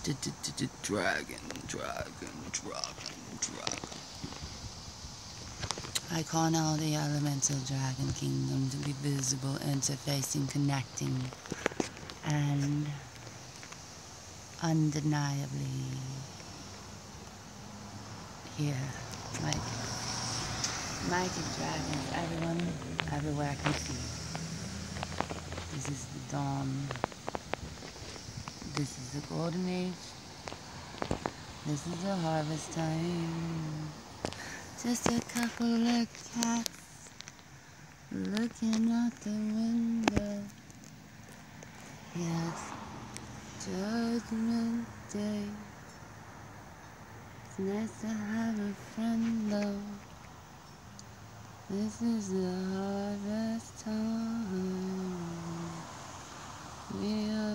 Dragon, dragon, dragon, dragon. I call now the elemental dragon kingdom to be visible, interfacing, connecting, and undeniably here. Mighty dragons, everyone, everywhere can see. This is the dawn. This is the golden age. This is the harvest time. Just a couple of cats looking out the window. Yes, Judgment Day. It's nice to have a friend though. This is the harvest time. We are